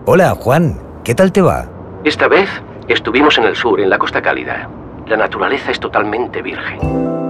Hola, Juan. ¿Qué tal te va? Esta vez estuvimos en el sur, en la Costa Cálida. La naturaleza es totalmente virgen.